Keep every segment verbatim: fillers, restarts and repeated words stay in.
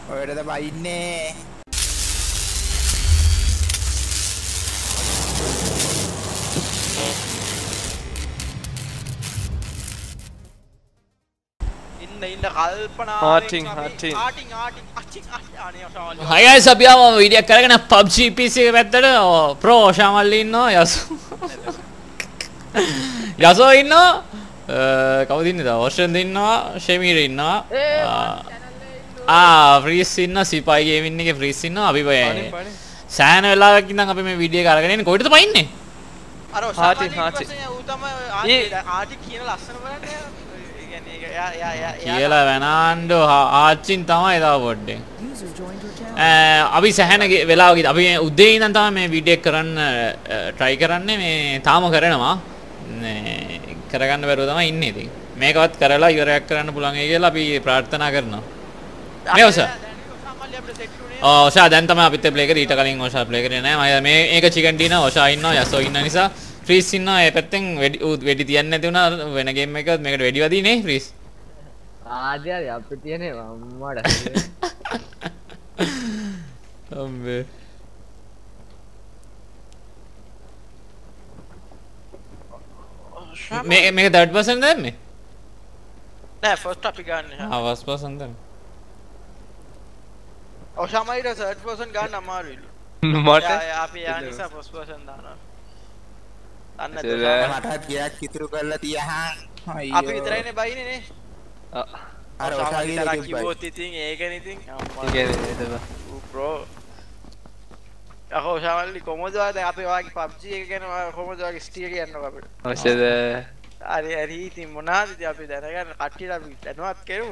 ඔයටද බයින්නේ. ඉන්න ඉන්න කල්පනා Hearting, hearting. ආටින් ආටින් අච්චින් අනේ ඔසාමල්ලි Hi guys, අපි ආව වීඩියෝ එකක් කරගෙන P U B G P C එක පැත්තට Pro ඔෂාමල්ලි ඉන්නවා යසෝ. යසෝ ඉන්නවා. කවුද ඉන්නේ දා? ඔෂන් ඉන්නවා, ෂෙමීර ඉන්නවා. ආ ෆ්‍රීස් ඉන්නවා, සිපයි ගේමින් එකේ ෆ්‍රීස් ඉන්නවා. අපි සෑහෙන වෙලාවක ඉඳන් අපි මේ වීඩියෝ එක අරගෙන ඉන්නේ. කොහෙටද පයින්නේ? අර ඔසාමල්ලි ඊපස්සේ ඌ තමයි ආටි ආටි කියන ලස්සන බලන්නේ. කියලා වැනාන්ඩෝ ආච්චින් තමයි තව පොඩ්ඩෙන් අපි සැහැන වෙලාවගේ අපි උදේ ඉඳන් තමයි මේ වීඩියෝ කරන්න try කරන්නේ මේ තාම කරනවා කරගන්න බැරුව තමයි ඉන්නේ ඉතින් මේකවත් කරලා ඉවරයක් කරන්න පුළුවන් වෙයි කියලා අපි ප්‍රාර්ථනා කරනවා මේ ඔසා ඔව් ඔසා දැන් තමයි අපිත් ප්ලේ කරේ ඊට කලින් ඔසා ප්ලේ කරේ නෑ මම මේ මේක චිකන් ඩිනර් ඔසා ඉන්නවා යසෝ ඉන්න නිසා ෆ්‍රීස් ඉන්නවා ඒ පැත්තෙන් වෙඩි වෙඩි තියන්නේ නැති වුණා වෙන ගේම් එකකත් මේකට වෙඩි වදී නේ ෆ්‍රීස් ආදී හරි අපිට තියෙන්නේ අම්මඩ අම්බේ මේ මේක third person දැම්මේ නෑ first අපි ගන්න ආ first person දැම්ම ඔෂාමයිට third person ගන්න අමාරුයිලු මට අපි යා නිසා first person දානවා අන්න මටත් ගියක් ඉතුරු කරලා තියහන් අපි විතරයිනේ බයිනේ නේ අර ඔසාගේ තරක් කිව්වොත් ඉතින් ඒකනේ ඉතින් ඒකනේ බ්‍රෝ අහෝ ඔෂාමල්ලි කොහොමද දැන් අපි ඔයාගේ P U B G එක ගැන කොහොමද ඔයාගේ ස්ටිය කියන්නකෝ අපිට අවශ්‍යද හරි හරි ඉතින් මොනවාද ඉතින් අපි දැනගන්න කට්ටියට අපි දැනුවත් කරමු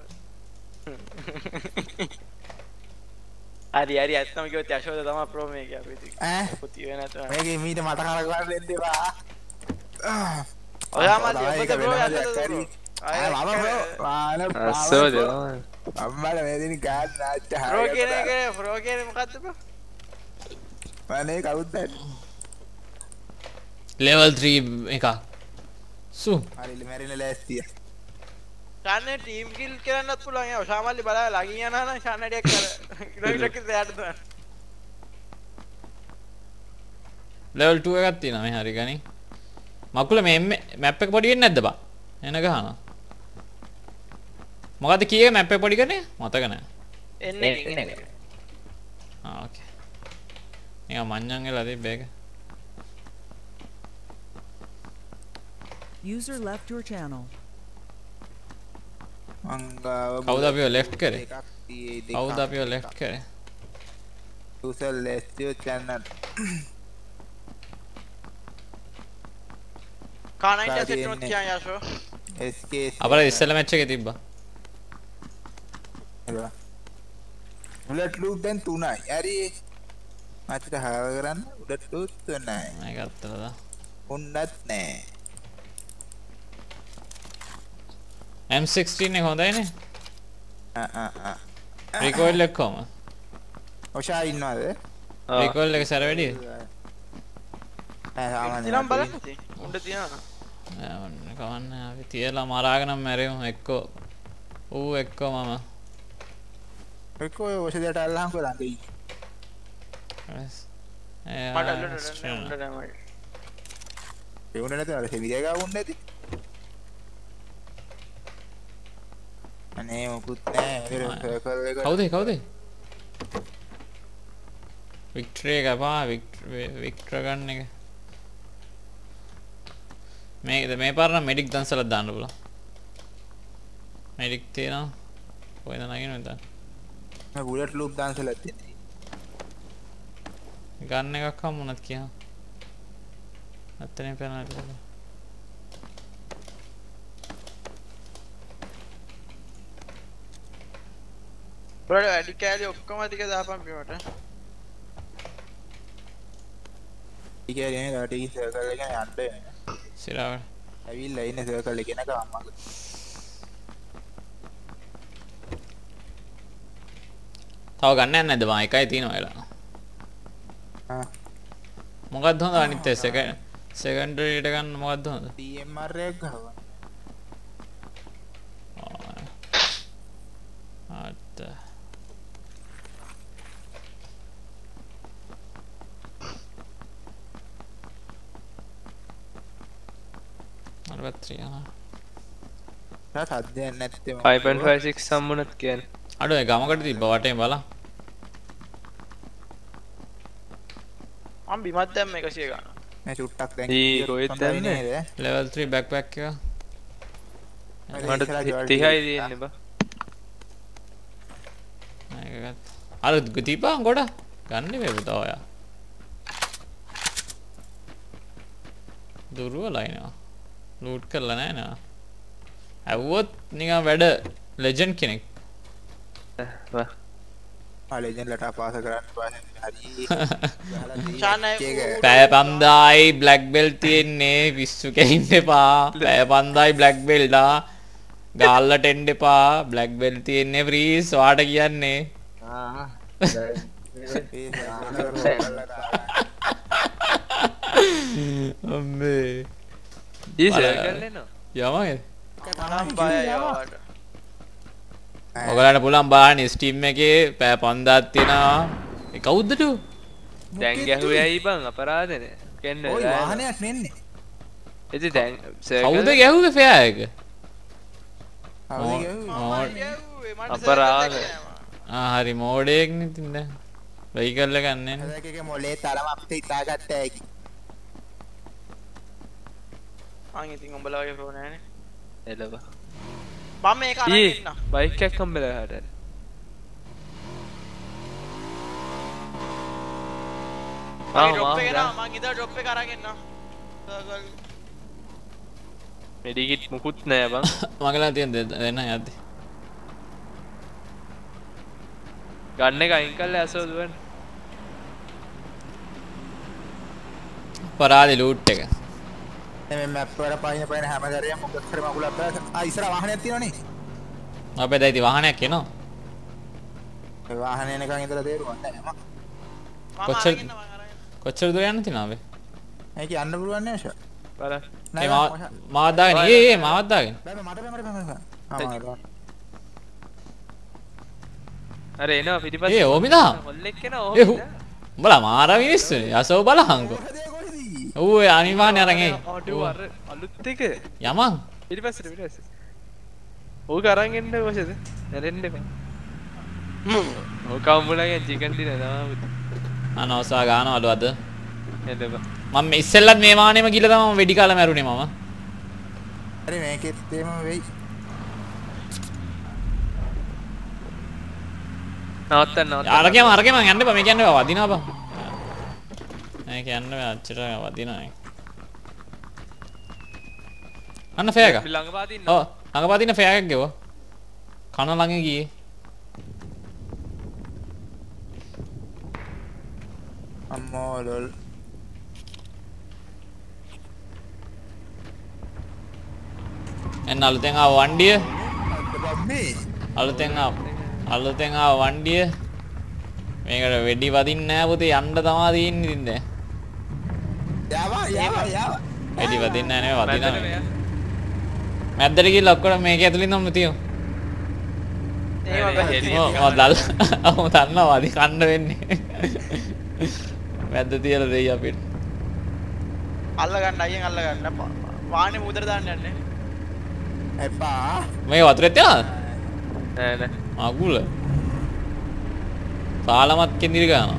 හරි හරි ඇත්තම කිව්වොත් යශෝද තමයි ප්‍රෝ මේක අපි ඉතින් ඈ පුති වෙන නැතුව මේකේ මීට මට කරක් ගන්න දෙන්න එපා ඔයාමල්ලි ඔබද බ්‍රෝ යතද බ්‍රෝ අය මම බ්‍රෝ ආන අස්සෝද අම්මල මේ දින ගාන නාච්ච හරියට ප්‍රෝ කියන එක ප්‍රෝ කියන්නේ මොකද්ද බ්‍රෝ මනේ කවුද දැන් level three එකක් සු හරි මැරෙන්න ලෑස්තිය ෂාන්නේ ටීම් කිල් කරන්නත් පුළුවන් ඒ ඔෂාමල්ලි බලලා ළඟින් යනවා නම් ෂාන්නඩියක් කර කිලෝමීටර් කින් දෙයට තමයි level two එකක් තියෙනවා මේ හරි ගනි මකුල මේ මැප් එක පොඩි වෙන්නේ නැද්ද බා එන ගහනවා මොකද්ද කීයේ මැප් එක පොඩි කරන්නේ මතක නැහැ එන්නේ එන්නේ ආ ඕකේ නිකන් මඤ්ඤං වෙලා තිබ්බ එක User left your channel. මංගාව කවුද අපිව left කරේ කවුද අපිව left කරේ user left your channel කානයිට සෙට් උනොත් කියන් යෂෝ S K අපර ඉස්සෙල්ලා මැච් එකේ තිබ්බා එළවා උලට් ලූප් දැන් තුනයි හරි මැච්ට හාව කරන්න උඩට ලූප් තුනයි මම ගත්තලා උන්නත් නෑ M sixteen එක හොඳයිනේ ආ ආ ආ recoil එක කොහම ඔෂා ඉන්නවද recoil එක සැර වැඩිද ඈ සාමාන්‍යයෙන් ඉතින් බලන්න ඉතින් උඩ තියනවා නෑ ඔන්න කවන්න අපි තියලා මරාගෙන මැරෙමු එක්කෝ ඌ එක්කෝ මම එක්කෝ ඔෂදයට අල්ලහන් කොලන් දෙයි මට උඩ උඩ නෑ ඒ උඩ නැතන සෙමිය ගා උන්නේ නැති අනේ මොකුත් නෑ සර්කල් එක කවුද කවුද වික්ටර් එක පා වික්ටර් ගන්න එක මේ මේ පාර නම් මෙඩික් දන්සලක් දාන්න පුළුවන් මෙඩික් තියෙනවා කොහෙද නගිනවද මම බුලට් ලූප් දන්සලක් තියෙනවා ගන්න එකක් හම්බුණත් කියනවා අතනේ පැනලා බ්‍රෝ වැඩි කෑලි ඔක්කොම ටික දාපන් බිමට ටික එන්නේ ඩාටි සර්කල් එක යන්න එන්නේ සිරාවට ඇවිල්ලා ඉන්නේ සර්කල් එකේ නේද අම්මා තව ගන්න යන්නේ නැද්ද මම එකයි තියෙනවා එලා ආ මොකක්ද හොඳ අනිත් එක සෙකන්ඩරියට ගන්න මොකක්ද හොඳ T M R එකක් ගහවා අත level three යනවා. තාත් හදන්නේ නැත්තේ මම. five point five six සම්මුණත් කියන්නේ. අඩෝ ඒ ගමකට තිබ්බා වටේ බලන්න. මම බිමත් දැම්ම එකසිය ගන්න. මේ චුට්ටක් දැන් ඊ කොහෙද දැම්මේ? level three backpack එක. මට තිහයි තියෙන්නේ බා. මේක ගත්ත. අර තිබ්බා ගොඩ ගන්න මේ පුතා ඔයා. දුරවලා එනවා. ලූට් කරලා නැහැ නා. ඇව්වොත් නිකන් වැඩ ලෙජන්ඩ් කෙනෙක්. බා. ආ ලෙජන්ඩ් ලට පාස කරන්න පාසෙන් හරි. පැය පන්දායි බ්ලැක් බෙල්ට් තියෙන්නේ පිස්සු කෙලින්න එපා. පැය පන්දායි බ්ලැක් බෙල්ට් ආ ගාල්ලට එන්න එපා. බ්ලැක් බෙල්ට් තියෙන්නේ ෆ්‍රීස් වාට කියන්නේ. ආ අම්මේ ඊ සර්කල් එනවා. යමගේ. මනම් බයයි යාවට. ඔයගලන්ට පුළුවන් බලන්න ස්ටීම් එකේ පැය පන්දාක් තියෙනවා. ඒ කවුද තු? දැන් ගැහුවේයි බං අපරාධනේ. කෙන්න. ඔය වාහනයක් නෙන්නේ. ඉතින් දැන් කවුද ගැහුවේ ෆෙයා එක? හවුද අපරාධ. ආ හරි මෝඩයෙක් නේ ඉතින් දැන්. වෙහිකල් එක ගන්න නේ. ඒකේ මොලේ තරමක් හිතාගත්ත හැකි. මං ඉතින් උඹලා වගේ ප්‍රෝ නෑනේ. එළව. මම මේක අරන් ඊ ඉන්න. බයික් එකක් හම්බෙලා හට. මම ඩ්‍රොප් එක නා මං ඉදා ඩ්‍රොප් එක අරන් එන්න. සර්කල් මෙඩිකිට් මුකුත් නෑ බං. මගලා තියෙන දෙන්න යද්දි. ගන්න එක අයින් කරලා ඇසෝ දුවන්න. පරාදි ලූට් එක. මේ මැප් වල පයින් පයින් හැම දරියම මොකක් හරි මගුලක් දාලා ආ ඉස්සර වාහනයක් තියෙනවනේ. අපේ දැන් ඉතින් වාහනයක් එනවා. ඒ වාහනේ එනකන් ඉඳලා තේරුම් නැහැ මම. කොච්චර කොච්චර දුර යන්න තියෙනවද? ඒක යන්න පුළුවන් නේ ෂා. බලන්න. ඒ මාවත් දාගෙන ඒ ඒ මාවත් දාගෙන. බෑ මට බෑ මට බෑ මට. ආ අර එනවා පිටිපස්සේ. ඒ ඕමිදා. හොල්ලෙක් එනවා ඒ ඕමිදා. උඹලා මාර මිනිස්සුනේ. අසෝ බලහන්කෝ. ඌ ඒ අනිවාර්ය අරන් එයි. ඔටු අර අලුත් එක. යමන්. පිටිපස්සට පිටිපස්සේ. ඕක අරන් එන්න කොහෙද? නැරෙන්න එපා. ඕක අම්මුලගෙන් චිකන් දින තමයි. අනවසා ගන්නවලු අද. එන්න බා. මම ඉස්සෙල්ලත් මේ වාහනේම ගිහලා තමයි වෙඩි කාලා මැරුණේ මම. හරි මේකෙත් තේම වෙයි. නවත්තන්න නවත්තන්න. අරගෙම අරගෙම යන්න බෑ මේ කියන්නේ වදිනවා බං. මේ කියන්නේ අච්චර වදිනවා නේ. අන්න ෆෙයා එක. ළඟපාති ඉන්න. ඔව් ළඟපාතින ෆෙයා එකක් ගෙවුවා. කන ළඟ ගියේ. අම්මෝ ලොල්. එන්න අලුතෙන් ආව වණ්ඩිය. බම්මේ. අලුතෙන් ආව අලුතෙන් ආව වණ්ඩිය. මේකට වෙඩි වදින්න නෑ පුතේ යන්න තමයි තියෙන්නේ ඉතින් දැන්. යාවා යාවා යාවා. වෙඩි වදින්න නෑ නේ වදිනවා. මැද්දට ගිහලා ඔක්කොම මේක ඇතුලින් නම් තියෝ. ඒව බෑ. ඔව් දල්. ඔව් දන්නවා වදි කන්න වෙන්නේ. මැද්ද තියලා දෙයි අපිට. අල්ල ගන්න අයියෙන් අල්ල ගන්න. වාහනේ මුදර දාන්න යන්නේ. එපා. මේ වතුරේ තියනවද? නෑ නෑ. අගුල. සාලමත් කෙන්දිරි ගන්නවා.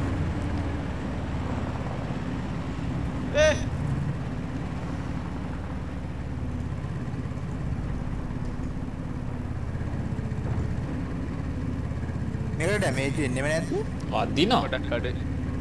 ඒ මේක ඩැමේජ් වෙන්නේම නැද්ද? වදිනවා. පොඩක් අඩේ.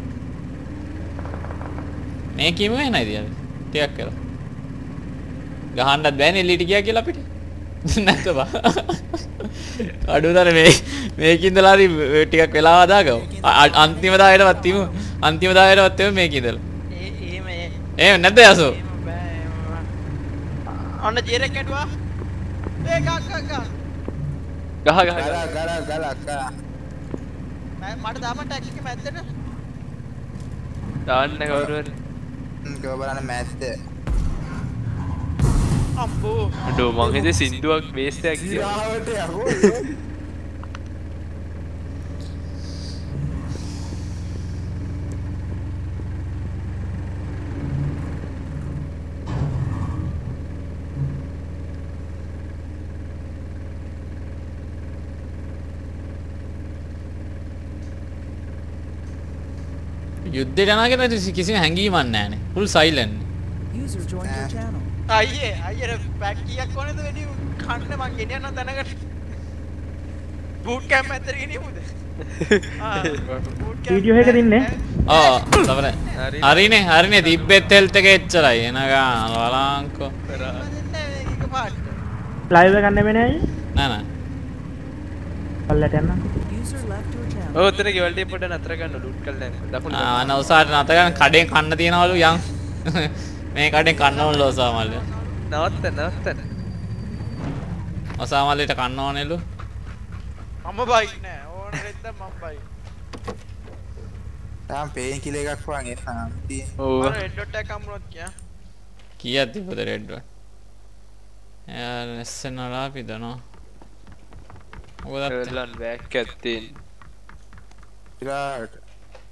මේ කීම වෙනයිද යාවි? ටිකක් කරලා. ගහන්නත් බෑනේ එළියට ගියා කියලා අපිට. නැත්නම් බා. අඩුවතර මේ මේකින්දලා හරි ටිකක් වෙලා දාගමු. අන්තිම දායටවත් තිමු. අන්තිම දායටවත් එමු මේකින්දලා. ඒ එහෙම ඒ එහෙම නැද්ද යසෝ? එහෙම බෑ එහෙම. අන්න ජීරෙක් කැටුවා. ඒ ගහ ගහ ගහ. ගහ ගහ ගල ගහ. ගල ගල ගල. මට දාම ටැක්සි එක මැද්දට. දාන්න කවුරු හරි. කව බලන්න මැද්ද. අම්බෝ. අඩෝ මං හිතේ සින්දුවක් බේස් එකක් කියලා. ඊරාවට යකෝ. යුද්ධයට යනවා කියලා කිසිම හැඟීමක් නැහැනේ. full silent. User joined your channel. අයියේ අයියේ පැක් කීයක් ඕනේද වැඩි කන්න මං ගෙනියන්න තැනකට බූට් කැම්ප් ඇත්තට ගෙනියමුද ආ බූට් කැම්ප් වීඩියෝ එක දින්නේ ආ තමයි. හරිනේ හරිනේ තිබ්බෙත් හෙල්ත් එක එච්චරයි. එන ගාන වලාංකෝ. ඒක පාට ලයිව් එක ගන්න වෙන්නේ නෑ නෑ. පල්ලට යන්න User left your channel. ඔව් උතර ගෙවල් ටික පොඩ්ඩක් නතර ගන්න ලූට් කරලා යන්න. දකුණු ආ නවසාට නැත ගන්න කඩෙන් කන්න තියනවලු යන්. මේ කඩෙන් කන්න ඕනලු ඔසාමල්ල. නවත්ත නවත්ත. ඔසාමල්ලට කන්න ඕනෙලු. මම බයි නෑ ඕන රෙද්ද මම බයි තාම පේන් කිල එකක් වගේ තාම තියෙන. ඔව් මම රෙඩ් ඩොට් එක අම්මුනොත් කියා කීයක් තිබ්බද රෙඩ් ඩොට්? යාර එස්සනලා අපි දනවා. මොකද ලන් බෑක් එකක් තියෙන. ඉරාට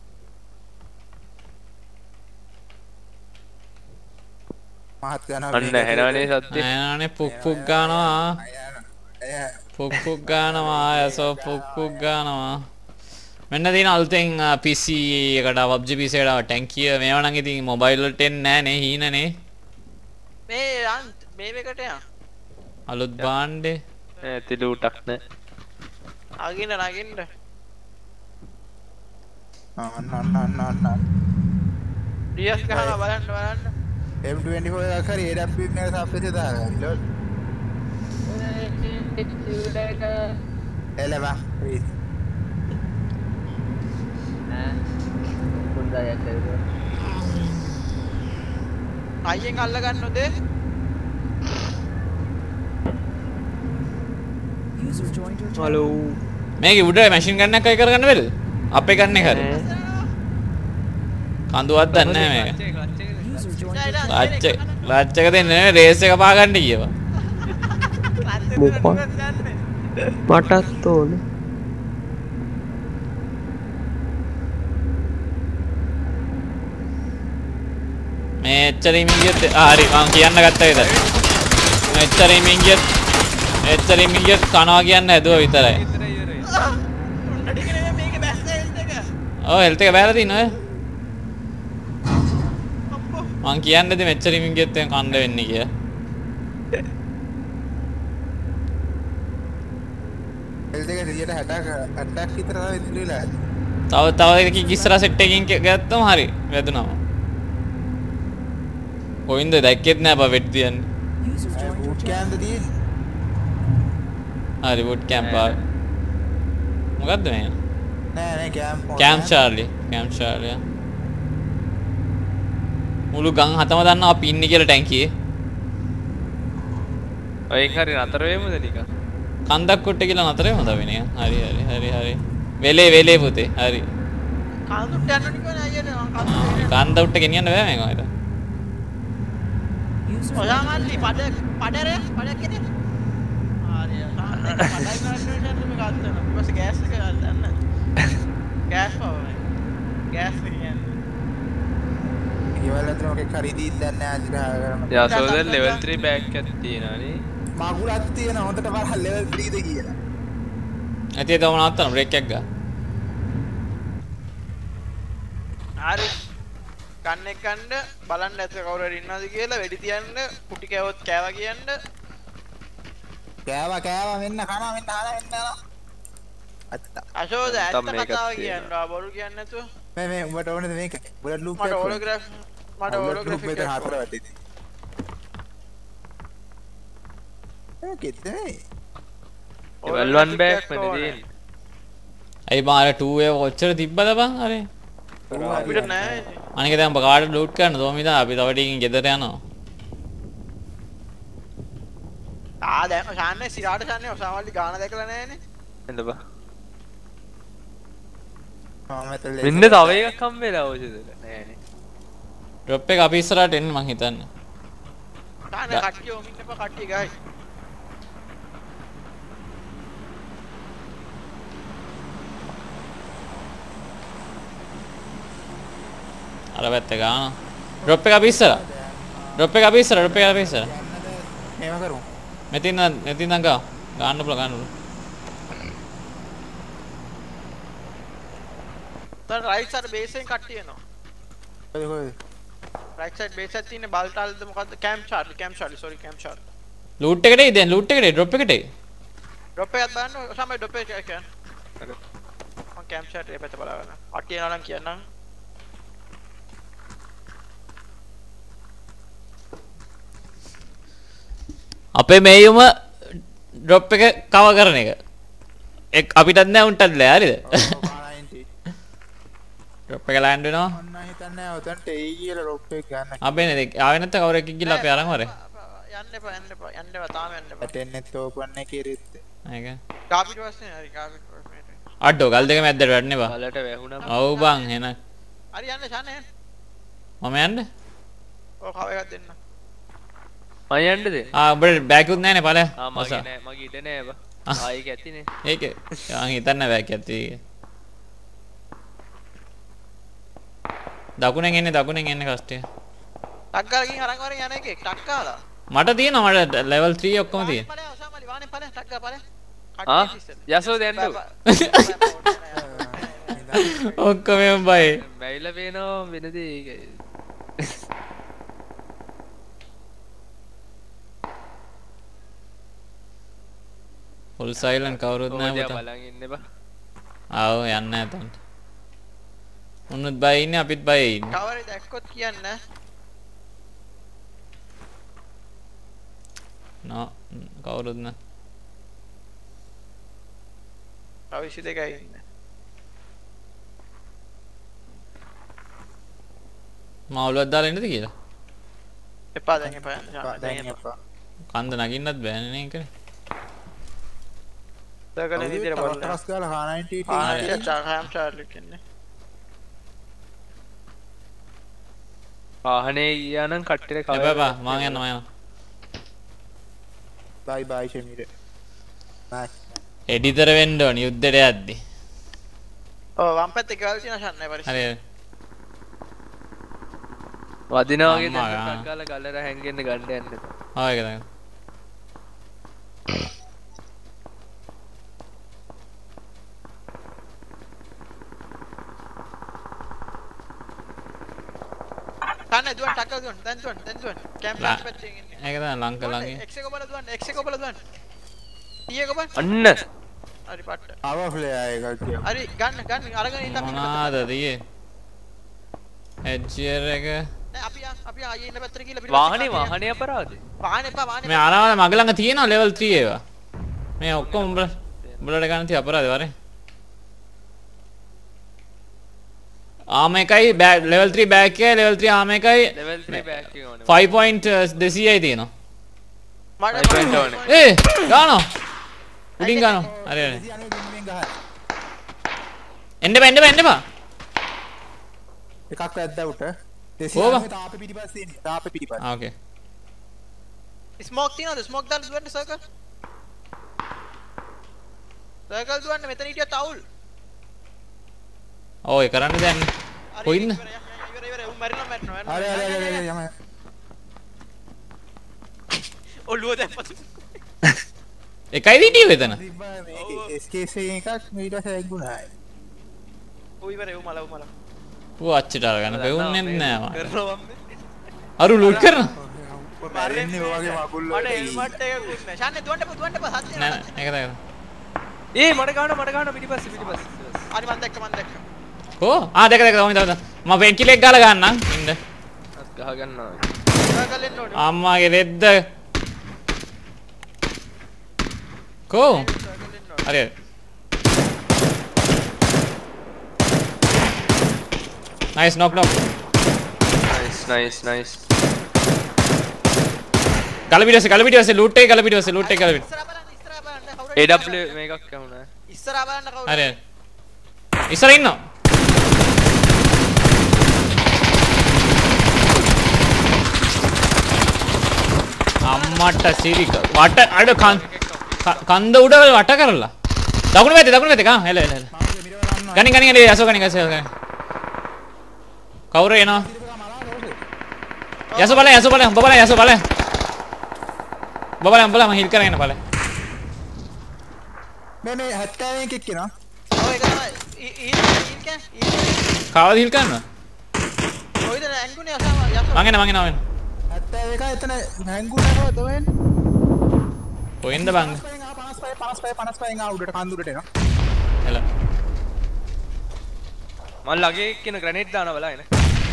මහත් යනවා. අන්න හැරවනේ සත්‍ය. නෑනේ පුක් පුක් ගානවා. අය පුක් පුක් ගානවා යසෝ පුක් පුක් ගානවා. මෙන්න තියෙන අලුතෙන් P C එකට P U B G P C එකට ටැංකිය මේවා නම් ඉතින් මොබයිල් වලට එන්නේ නෑනේ හීනනේ. මේ යන් මේ එකට යන් අලුත් බාණ්ඩේ ඇති ලූටක් නෑ. අගින්න නගින්න අන්න අන්න අන්න අන්න ඩියස් ගහනවා බලන්න බලන්න M twenty-four එකක් හරි A W M එක සප්පෙට දාගන්න ලෝල් එලවා please ඈ හොඳයි ඇත්තට අයියෙන් අල්ල ගන්නොද User joined your channel. Hello. මේකේ උඩ මැෂින් ගන්න එකයි කරගන්න බැරිද? අපේ ගන්න එක හරි. කඳුවක් දන්නේ නැහැ මේක. User joined your channel. ලාච් එක ලාච් එක දෙන්නේ නැහැ රේස් එක පා ගන්න කියවා. මටත් ඕනේ මේ එච්චරින් ගියත් හරි මම කියන්න ගත්තා විතර. මේ එච්චරින් ගියත් එච්චරින් ගියත් කනවා කියන්න හැදුවා විතරයි. මේක බැස්ස හෙල්ත් එක ඔව් හෙල්ත් එක බෑලා තිනව. මං කියන්නේද මෙච්චරින් ගියත් දැන් කන්න වෙන්නේ කියලා. එල් දෙක දෙයට හැටක් හැටක් විතර තමයි ඉතුරු වෙලා. තව තව එකකින් ඉස්සරහ සෙට් එකකින් ගත්තම හරි වැදුනවා. කොයින්ද දැක්කෙත් නෑ බා වෙට් තියන්නේ. User joined your boot channel. කෑම්ද තියෙන්නේ? හරි වුඩ් කැම්ප් ආ. මොකද්ද මේ? නෑ නෑ camp camp Charlie camp Charlie. මුළු ගම් හතම දන්නවා අපි ඉන්නේ කියලා ටැංකියේ. ඔයින් හරි නතර වෙමුද නිකන්? කන්දක් කොට්ට කියලා නතර වෙමුද අපි නිකන්? හරි හරි හරි හරි. වෙලේ වෙලේ පුතේ. හරි. කඳුට්ට යන්න නිකන් අයියනේ මං කඳුට්ට කන්ද උට්ට ගෙනියන්න බෑ මේක මයිද? User ඔයා මල්ලි පඩ පඩර පඩ කෙනෙක් ආරිය සාන්නේ පඩයි කරන්න මේ ගන්න ඊපස්සේ ගෑස් එක ගන්න ගෑස් පවරයි ගෑස් එක කියන්නේ ඊවල අතර මොකක් හරි දීත් දැන් නෑ අද ගහගෙන යාසෝදෙන් ලෙවල් three බෑක් එකක් තියෙනවානේ. මගුලක් තියෙන හොඳට බලන්න ලෙවල් three ද කියලා. ඇති ඒ තවම නවත්තන බ්‍රේක් එකක් ගන්න. හරි කන්න එක කන්න බලන්න ඇත්ත කවුරු හරි ඉන්නවද කියලා වෙඩි තියන්න කුටි කෑවොත් කෑවා කියන්න කෑවා කෑවා මෙන්න කනවා මෙන්න හාලා මෙන්න යනවා. අත්තා. අශෝද ඇත්ත නැත්තම් මේකත් කතාව තියෙනවා. කියන්න බොරු කියන්නේ නැතුව මේ මේ උඹට ඕනේද මේක? බුලට් ලූප් මට එකක්. ඕලෝග්‍රැෆ් මට ඕලෝග්‍රැෆික් එක එකක් හතර ඕන. වැටෙති. ඒකෙත් නේ. ලෙවල් one බෑක් මැද තියෙන්නේ. අයි මාර two ඒ ඔච්චර තිබ්බද බං අර අපිට නෑ අනික දැන් ඔබ කාට ලූට් කරන්න දෝමිදා අපි තව ටිකකින් ගෙදර යනවා. ආ දැන් ශාන්නේ සිරාට ශාන්නේ ඔසාමල්ලි ගාන දැකලා නෑනේ එන්න බා. මම මෙතන මෙන්න තව එකක් හම්බෙලා අවශ්‍යද නෑනේ. ඩ්‍රොප් එක අපි ඉස්සරහට එන්න මං හිතන්නේ. ශාන්නේ කට්ටිය ඔමින් එපා කට්ටිය ගයි අර පැත්තේ ගාන. ඩ්‍රොප් එක අපි ඉස්සරහ. ඩ්‍රොප් එක අපි ඉස්සරහ ඩ්‍රොප් එක අපි ඉස්සරහ. මේව කරමු. මෙතින් මෙතින් නම් ගා. ගන්න පුළුවන් ගන්න පුළුවන්. දැන් රයිට් සයිඩ් බේස් එකෙන් කට්ටිය එනවා කොහෙද කොහෙද? right side base එකේ තියෙන බල්ටාල්ද මොකද්ද? camp charlie camp charlie sorry camp charlie. Loot එකට එයි දැන් ලූට් එකට ඩ්‍රොප් එකට එයි. drop එකක් බලන්න ඔසාමයි drop එක කියන්න. මම camp charlie එක පැත්ත බලාගෙන. අට යනවා නම් කියන්නම්. අපේ මේයුම ඩ්‍රොප් එක කව කරන එක. එක් අපිටත් නෑ උන්ටත් නෑ හරිද? ඩ්‍රොප් එක ලෑන්ඩ් වෙනවා. මම හිතන්නේ ඔතනට එයි කියලා drop එක ගන්න. අපේ නේද ආවෙ නැත්නම් කවුරු එකක් ගිහලා අපි අරන් වරේ. යන්න එපා යන්න එපා යන්න එපා තාම යන්න එපා. ඇටෙන්නෙත් ඕපන් එකේ ඉරිත්. ඒක. කාපිට වස්නේ හරි කාපිට වස්නේ. අඩෝ ගල් දෙක මැද්දට වැටෙන්නේ බා. වලට වැහුණා. ඔව් බං එන. හරි යන්න ෂාන් එන්න. මම යන්න. ඔව් කව එකක් දෙන්න. මම යන්නද? ආ උඹට බෑග් උත් නැහැනේ ඵලය. ආ මගේ නෑ මගේ ඉඩ නෑ බා. ආ ඒක ඇතිනේ. ඒක මං හිතන්නේ බෑග් ඇති. දකුණෙන් එන්නේ දකුණෙන් එන්නේ කස්ටිය. ටක් ගාලා ගිහින් අරන් වරෙන් යන එකේ ටක් ගාලා. මට තියෙනවා මට ලෙවල් three ඔක්කොම තියෙනවා. ඵලය ඔසාමලි වානේ ඵලය ටක් ගා ඵලය. ආ යසෝ දැන්දු. ඔක්කොම බයි. බැයිලා පේනවා වෙනදී ඒක. full silent කවුරුත් නැහැ පුතා. බලන් ඉන්න බා. ආව යන්නේ නැහැ තන්ට. උන්නුත් බයි ඉන්නේ අපිත් බයි ඉන්නේ. කවරේ දැක්කොත් කියන්න. නෝ කවුරුත් නැහැ. අවශ්‍ය දෙකයි ඉන්නේ. මාවලුවක් දාලා ඉන්නද කියලා? එපා දැන් එපා යන්න. දැන් එපා. කන්ද නගින්නත් බෑනේ නේ ඒකනේ. සර්කල් විදියට බලන්න. ටස් ගාලා හා ninety ආ චාම් චාර්ලි කියන්නේ. ආහනේ ගියා නම් කට්ටියට කව. එපා එපා මං යනවා මං යනවා. බයි බයි ෂමීර. බයි. එඩිටර් වෙන්න ඕනි යුද්ධයට යද්දි. ඔව් වම් පැත්තේ ගාල් තියෙන ෂන් නෑ පරිස්සම්. හරි වදිනා වගේ අම්මා, දැන් ආ. ටක් ගාලා ගලර හැංගෙන්න ගන්න යන්න එපා. ආ ඒක තමයි. කන්න දුවන් ටක් ගාලා දුවන් දැන් දුවන් දැන් දුවන් කැම්ප් ලා. පැත්තේ ඉන්නේ. ඒක තමයි ලංක ළඟින්. එක්ස් එක ඔබලා දුවන් එක්ස් එක ඔබලා දුවන්. ටී එක ඔබන්. අන්න හරි පට්ට. ආව ෆ්ලෙයා එකක් කියමු. හරි ගන්න ගන්න අරගෙන ඉන්න අපි. මොනවාද දියේ? එජ්ජර් එක නෑ අපි ආ- අපි ආයේ ඉන්න පැත්තට ගිහලා වාහනේ වාහනේ අපරාධේ. වාහනේ එපා වාහනේ. මේ අරවල මග ළඟ තියෙනවා level three ඒවා. මේ ඔක්කොම උඹලා උඹලට ගන්න තිය අපරාධේ වරේ. ආම එකයි level three back එකයි level three ආම එකයි level three back එක ඕනේ. five point two hundred තියෙනවා. මට five point ඕනේ. ඒ ගානෝ. උඩින් ගානෝ. හරි හරි. ඉතින් අනේ ගින්නෙන් ගහන්න. එන්න බෑ එන්න බෑ එන්න බෑ. එකක් වැද්දා උට. ඕවා. දෙසිය තාපේ පිටිපස්සේ ඉන්නේ. තාපේ පිටිපස්සේ. ආ ඕකේ. ස්මෝක් තියනවද ස්මෝක් දාලා දුවන්න සර්කල්. සර්කල් දුවන්න මෙතන හිටියත් අවුල්. ඔව් ඒ කරන්න දැන්. කොයි ඉන්න? ඉවර ඉවර ඉවර උන් මැරිලා මැරෙනවා. හරි හරි හරි හරි යම. ඔළුව දැම්පත්. එකයි හිටියේ එතන. තිබ්බා මේකේ S K S එකක් ඊට පස්සේ ඇග්ගුණා. ඔව් ඉවර උන් මල උන් මල. ඌ අච්චට අරගෙන පෙවුන්නේ නැහැ මම. කරනවා මම. අරු ලූට් කරන. මැරෙන්නේ ඔය වගේ මගුල් මට හෙල්මට් එකකුත් නැහැ. ෂාන්නේ දුවන්න එපා දුවන්න එපා සත්‍ය නෑ නෑ. නෑ ඒක තමයි. ඒ මට ගන්න මට ගන්න පිටිපස්සේ පිටිපස්සේ. හරි මන් දැක්ක මන් දැක්ක. කො ආ දෙක දෙක තමයි තමයි. මම පෙන්කිලෙක් ගාලා ගන්නම් ඉන්න. අත් ගහ ගන්නවා. සර්කල් එන්න ඕනේ. අම්මාගේ රෙද්ද. කො සර්කල් එන්න ඕනේ. හරි. Nice knock knock. nice nice nice. ගල පිටවසේ ගල පිටවසේ ලූට් එක ගල පිටවසේ ලූට් එක ගල පිට. ඉස්සරහා බලන්න ඉස්සරහා බලන්න කවුරු A W මේකක් ඇහුණා. ඉස්සරහා බලන්න කවුරු හරි හරි. ඉස්සර ඉන්නවා. අම්මට සිරික වට අඩ කන්ද උඩ වට කරලා. දකුණු පැත්තේ දකුණු පැත්තේ ගා හෙල හෙල හෙල. ගනි ගනි ගනි යසෝ ගනි ගසෝ ගනි. කවුරු එනවා? යසෝ බලන්න යසෝ බලන්න ඔබ බලන්න යසෝ බලන්න. ඔබ බලන්න බලන්න හිල් කරගෙන බලන්න. මේ මේ හැත්තෑවෙන් එකක් කියනවා. ඔව් ඒක තමයි ඊ ඊ ඊ කෑ ඊ කාවද හිල් කරනවා? කොයිද ඇංගුනේ යසම යසම මං එන මං එනවා එන්න. ඇත්ත ඒක එතන හැංගුනකෝ තවෙන්. කොහෙන්ද බං? පනස් පහ පනස් පහ පනස් පහෙන් ආ උඩට කන්දුරට එනවා. එල. මල් ලගේ කියන ග්‍රැනේඩ් දානවා බලා එන.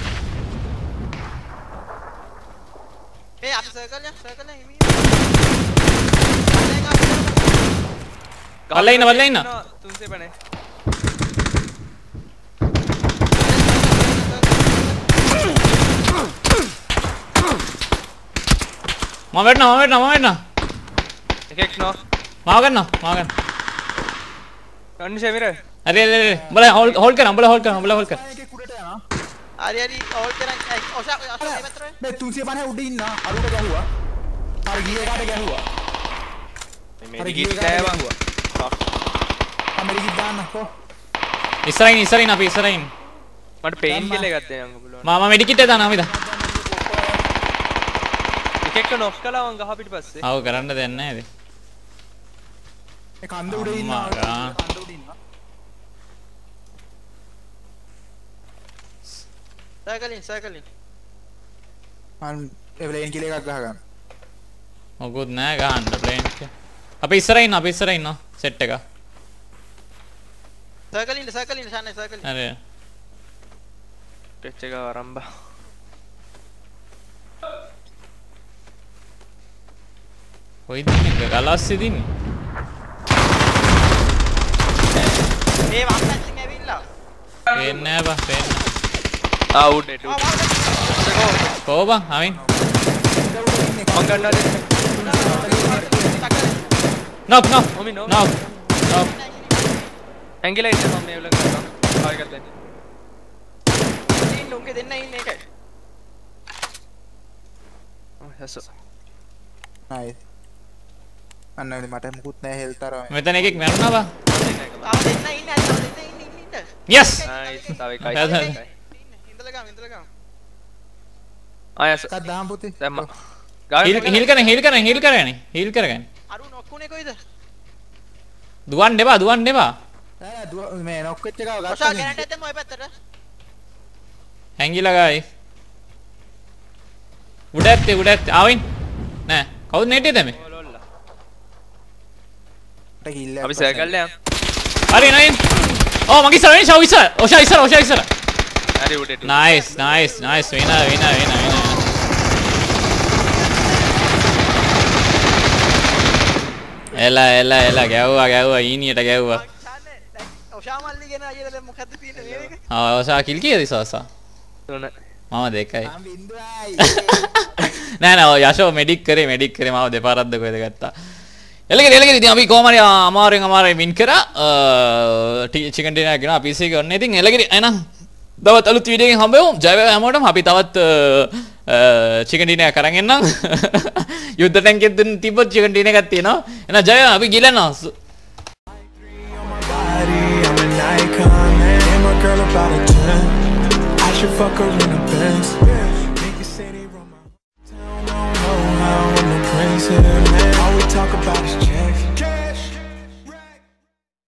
ඒ අපි සර්කල් යක් සර්කල් එක හිමි. වල්ලා ඉන්න වල්ලා ඉන්න. තුන්සේ පනේ. මම වෙන්න මම වෙන්න මම වෙන්න. එකෙක් නෝ. මාව ගන්න මාව ගන්න. කන්න ෂෙමිර. හරි හරි හරි. උඹලා හෝල්ඩ් හෝල්ඩ් කරන්න උඹලා හෝල්ඩ් කරන්න උඹලා හෝල්ඩ් කරන්න. එකේ කුඩට යනවා. හරි හරි ඕල් කරන් ඔෂා ඔෂා මේ පැත්තට මේ තුන්සිය පනහ උඩ ඉන්න අරුට ගැහුවා. හරි ගියේ කාට ගැහුවා. මේ ගිට් නෑ බං. අමරිකි දාන්න කො. ඉස්සරහින් ඉස්සරහින් අපි ඉස්සරහින්. මට පේන් කියලා එකක් දෙන්න පුළුවන්. මම මෙඩිකිට් එක දානවා මිද. එකෙක් නොක් කළා මං ගහ පිටිපස්සේ. ආව කරන්න දෙන්නේ නැහැ ඉතින්. ඒ කන්ද උඩ ඉන්නවා. කන්ද උඩ ඉන්නවා. සර්කලින් සර්කලින් මම එවලෙන් කියලා එකක් ගහ ගන්න. මොකුත් නෑ ගහන්න ප්ලේන් එක. අපි ඉස්සරහින් ඉන්න අපි ඉස්සරහින් ඉන්න සෙට් එක. සර්කලින් සර්කලින් ෂානේ සර්කලින් හරි. ටච් එක ආරම්භ. කොයිද ඉන්නේ ගලස්සේ දින්නේ? ඒ වම් පැත්තෙන් ඇවිල්ලා පේන්නේ නෑ බා පේන්නේ. ආ උඩේ උඩේ. කොහොම බං ආමින්? මං ගන්නවා දෙන්න. නොක් නොක් ඔමි නෝ. නොක් නොක්. ඇංගිලා ඉන්න මම මේ වල කරනවා. ආයෙ ගන්න. ඉන්න උන්ගේ දෙන්න ඉන්නේ ඒකයි ඔව් හසෝ. නයිස්. අන්න මට මුකුත් නෑ හෙල්ත් අර. මෙතන එකෙක් මැරුණා බා. ආ දෙන්න ඉන්නේ අද දෙන්න ඉන්නේ ඉන්නේ යස්. නයිස්. තව එකයි. ඉඳලා ගම ඉඳලා ගම ආයස. එකක් දාන්න පුතේ. දැම්ම. හීල් හීල් කරන හීල් කරන හීල් කරගන්න හීල් කරගන්න. අරු නොක්කුනේ කොයිද දුවන්න එපා දුවන්න එපා. ඈ දුව මේ නොක් වෙච්ච එකව ඔෂා ගත්තා. ගෑනට දෙන්න ඔය පැත්තට හැංගිලා ගායි. උඩ ඇත්තේ උඩ ඇත්තේ ආවින්. නෑ කවුද නෙට්ටේ දැමේ? ලොල්ලා. මට කිල්ල. අපි සර්කල් යම්. හරි නයින්. ඕ මගේ ඉස්සරහින් ෂව් ඉස්සර. ඔෂා ඉස්සර ඔෂා ඉස්සර. හරි උඩට. Nice nice nice winner winner winner winner. එලා එලා එලා ගැව්වා ගැව්වා ඊනියට ගැව්වා. ඔෂා මල්ලි ගෙන අයියලා දැන් මොකද්ද තියෙන්නේ මේක ආ ඔෂා කිල් කීයද ඉස්සසා? තුන. මම දෙකයි. මම බින්දුවයි. නෑ නෑ යශෝ මෙඩික් කරේ මෙඩික් කරේ මාව දෙපාරක්ද කොහෙද ගත්තා. එලගෙ එලගෙ ඉතින් අපි කොහම හරි අමාරුවෙන් අමාරුවෙන් වින් කරා චිකන් ඩිනර් ගෙන අපි ඉස්සෙ ගන්න. ඉතින් එලගෙ එහෙනම් තවත් අලුත් වීඩියෝ එකකින් හම්බෙමු. ජය වේවා හැමෝටම. අපි තවත් චිකන් ඩිනර් කරන් එන්නම්. යුද්ධ ටැංකියක් දුන්න තිබ්බොත් චිකන් ඩිනර් එකක් තියෙනවා. එහෙනම් ජය වේවා අපි ගිලනවා. I'm an icon, man. And my girl about a ten. I should fuck her in a Benz.